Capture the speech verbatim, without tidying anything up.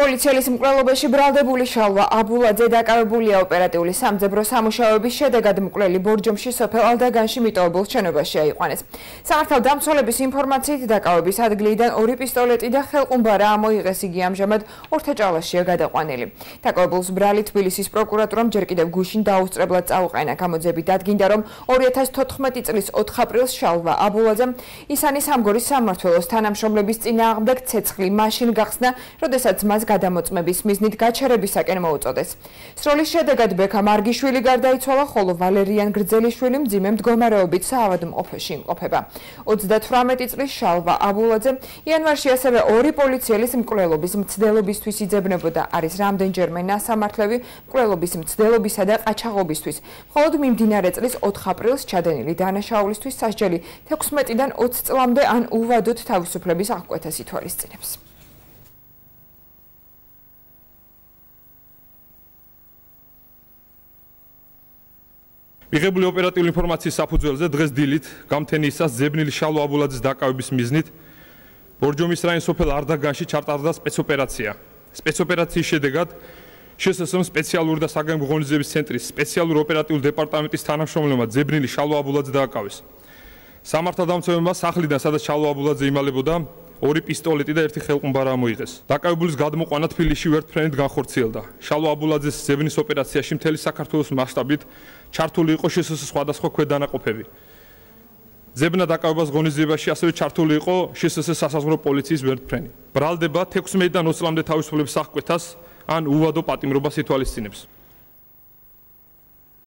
პოლიციელის მკვლელობაში ბრალდებული შალვა აბულაძე დაკავებულია ოპერატიული სამძებრო სამუშაოების შედეგად მკვლელი ბორჯომში სოფელ ალდაგანში მიტოვებულ შენობაში აიყვანეს. სამართალდამცველების ინფორმაციით დაკავების ადგილიდან ორი პისტოლეტი და ხელყუმბარა ამოიღეს, იგი ამჟამად ორთაჭალაშია გადაყვანილი. დაკავებულს ბრალი თბილისის პროკურატურამ ჯერ კიდევ გუშინ დაუსწრებლად წაუყენა. გამოძიებით დადგინდა, რომ ორი ათას თოთხმეტი წლის ოთხ აპრილს შალვა აბულაძემ ისანის სამგორის სამმართველოს თანამშრომლების წინააღმდეგ ცეცხლი მაშინ გახსნა, როდესაც მას გადამოწმების მიზნით გაჩერებისაკენ მოუწოდეს. სროლის შედეგად ბექა მარგიშვილი გარდაიცვალა, ხოლო ვალერიან გრძელიშვილი მძიმე მდგომარეობით საავადმყოფოში იმყოფება. ოცდათვრამეტი წლის შალვა აბულაძე იანვარში ასევე ორი პოლიციელის მკვლელობის მცდელობისთვის იძებნებოდა. არის რამდენჯერმე ნასამართლები მკვლელობის მცდელობისა და ყაჩაღობისთვის. მხოლოდ მიმდინარე წლის ოთხ აპრილს ჩადენილი დანაშაულისთვის სასჯელი თექვსმეტიდან ოცი წლამდე ან უვადოდ თავისუფლების აღკვეთას ითვალისწინებს. მიღებული ოპერატიული ინფორმაციის საფუძველზე დღეს დილით გამთენიისას ძებნილი შალვა აბულაძის დაკავების მიზნით ბორჯომის რაიონის სოფელ არდაგანში ჩატარდა სპეცოპერაცია. სპეცოპერაციის შედეგად შსსმ სპეციალური და საგანგებო ღონისძიების ცენტრის სპეციალური ოპერატიული დეპარტამენტის თანამშრომლებმა ძებნილი შალვა აბულაძე დააკავეს. სამართალდამცველებმა სახლიდან, სადაც შალვა აბულაძე იმალებოდა, ორი პისტოლეტი და ერთი ხელყუმბარა ამოიღეს. დაკავებულის გადმოყვანა თბილისში ვერტმფრენით განხორციელდა. შალვა აბულაძეს ძებნის ოპერაციაში მთელი საქართველოს მასშტაბით ჩართული იყო შსს სხვადასხვა ქვედანაყოფები. ძებნა დაკავებას ღონისძიებაში ასევე ჩართული იყო შსს სასაზღვრო პოლიციის ვერტმფრენი. ბრალდება თექვსმეტიდან ოცი წლამდე თავისუფლების აღკვეთას ან უვადო პატიმრობას ითვალისწინებს.